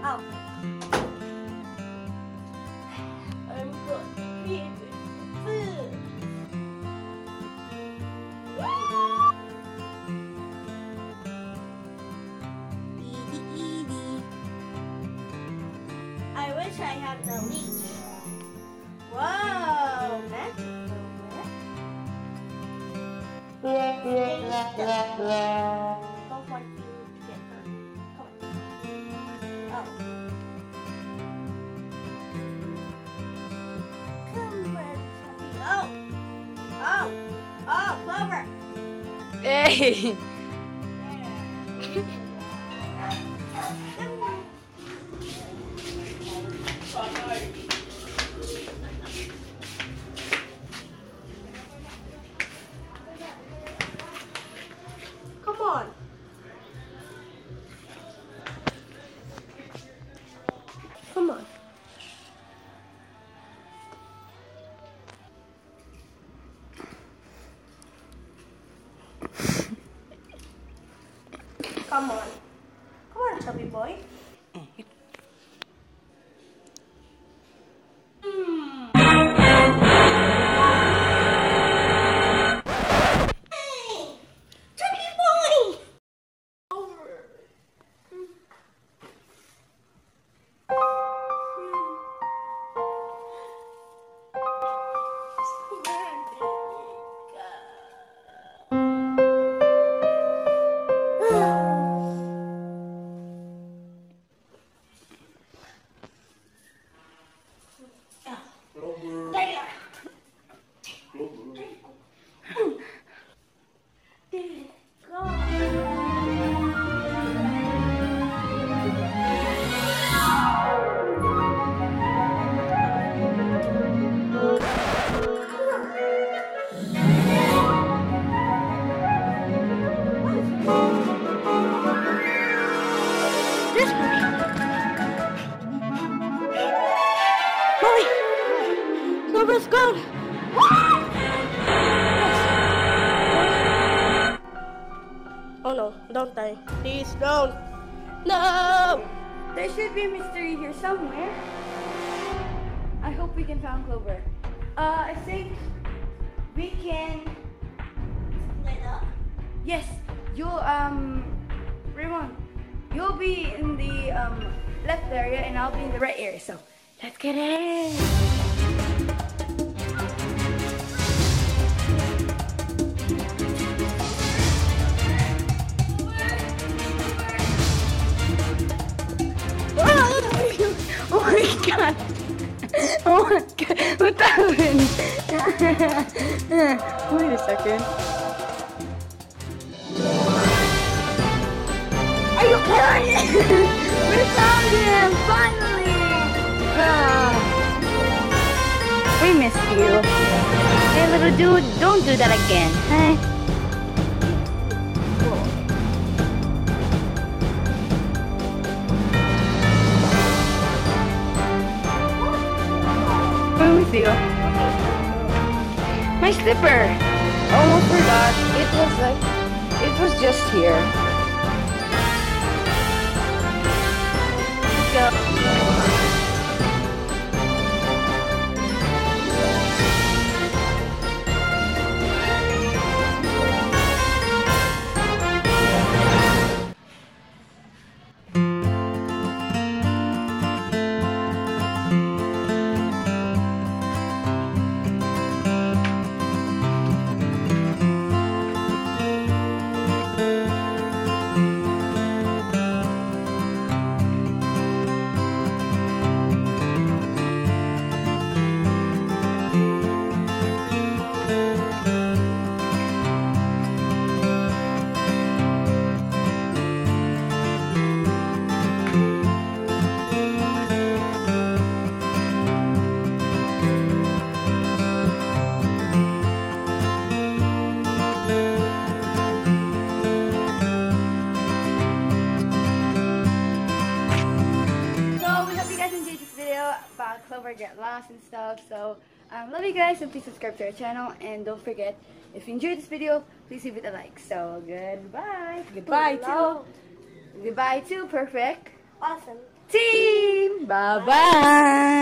Oh. I'm going to feed it food. I wish I had the leash. Whoa, magic Don't want you to get hurt. Come on. Oh. Oh, Clover. Hey. Come on. Come on. Come on. Come on, chubby boy. Hey, chubby boy. Over. Clover's gone. Oh no, don't die. Please don't. No! There should be a mystery here somewhere. I hope we can find Clover. I think we can Split up. Yes, you'll Raymond, you'll be in the left area and I'll be in the right area. So let's get in. Oh my god! Oh my god! What happened? Wait a second. Are you kidding me? We found him finally. We missed you. Hey little dude, don't do that again, huh? With you. My slipper. Almost forgot. It was just here. Go. About Clover get lost and stuff. So love you guys, and please subscribe to our channel, and don't forget, if you enjoyed this video, please leave it a like. So goodbye. Goodbye too. Goodbye too. Perfect. Awesome. team. Bye-bye.